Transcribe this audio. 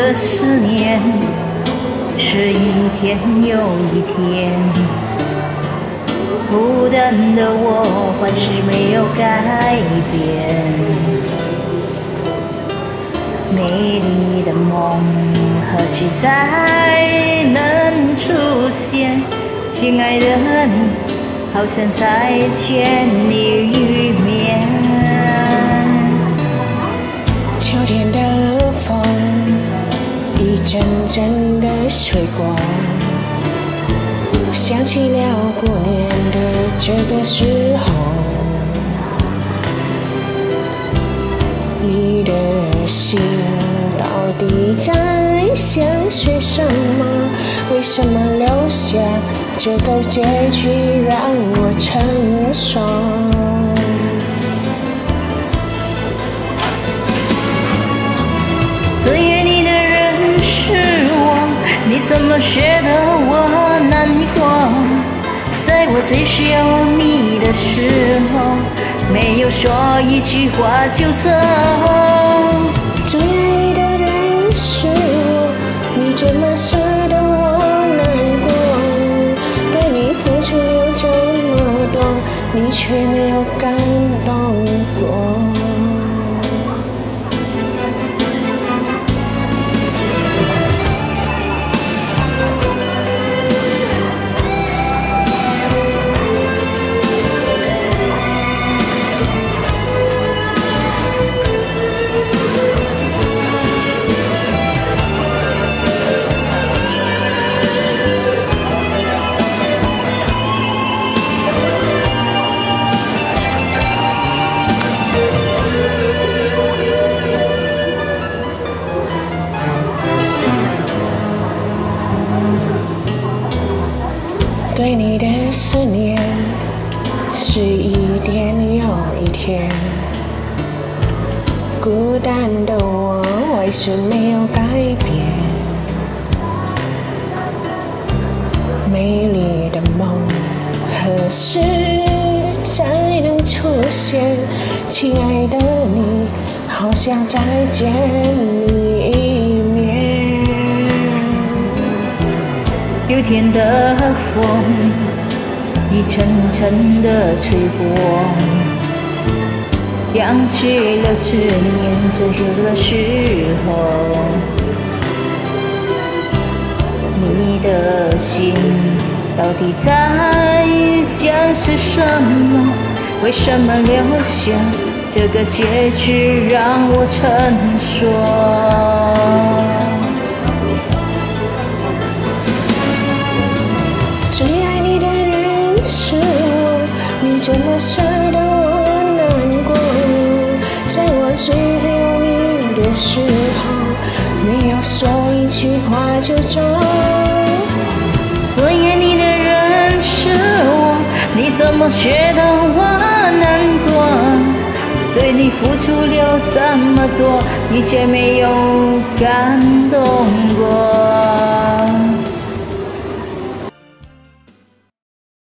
的思念是一天又一天，孤单的我还是没有改变。美丽的梦何时才能出现？亲爱的你，好想再见你一面。 秋天的风一阵阵的吹过，想起了过年的这个时候，你的心到底在想些什么？为什么留下这个结局让我承受？ 最爱你的人是我，你怎么觉得我难过？在我最需要你的时候，没有说一句话就走。 最爱的人是我，你怎么舍得我难过？对你付出了这么多，你却没有感动过。对你的思念是一天又一天，孤单的我还是没有改变。美丽的梦何时才能出现？亲爱的你，好想再见你一面。 秋天的风一阵阵的吹过，想起了去年这个时候，你的心到底在想些什么？为什么留下这个结局让我承受？ 最爱你的人是我，你怎么舍得我难过？在我最有你的时候，没有说一句话就走。 最爱你的人是我，你怎么觉得我难过？对你付出了这么多，你却没有感动过。